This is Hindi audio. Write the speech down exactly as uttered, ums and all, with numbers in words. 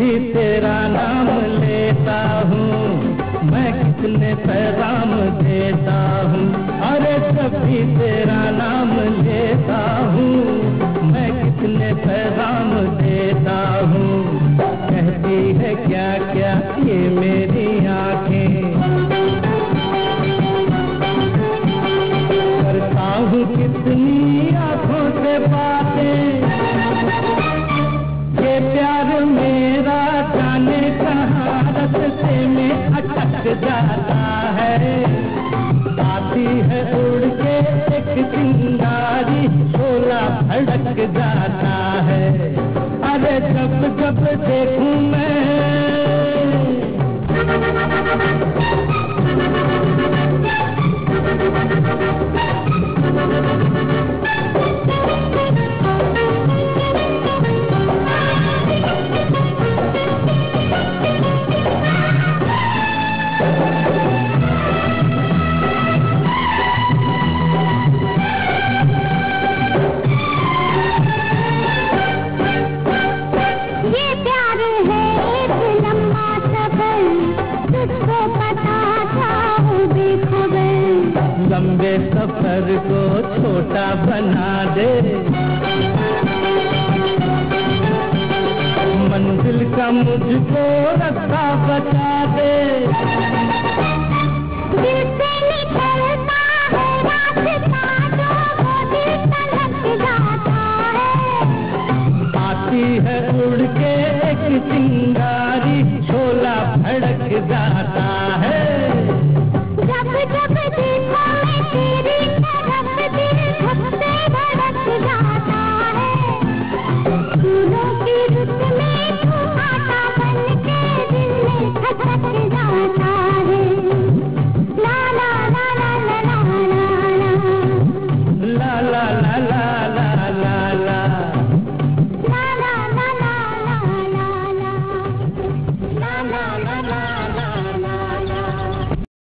कभी तेरा नाम लेता हूँ, मैं कितने पैगाम देता हूँ। अरे कभी तेरा नाम लेता हूँ, मैं कितने पैगाम देता हूँ। कहती है क्या क्या ये मेरी आँखें, करता हूँ कितनी आँखों से बातें। ये प्यार मेरा जाने कहाँ रास्ते में अटक जाता है। आती है उड़ के एक चिंगारी, शोला भड़क जाता है। अरे जब जब देखूं मैं लंबे सफर को छोटा बना दे, मंजिल का मुझको रास्ता बता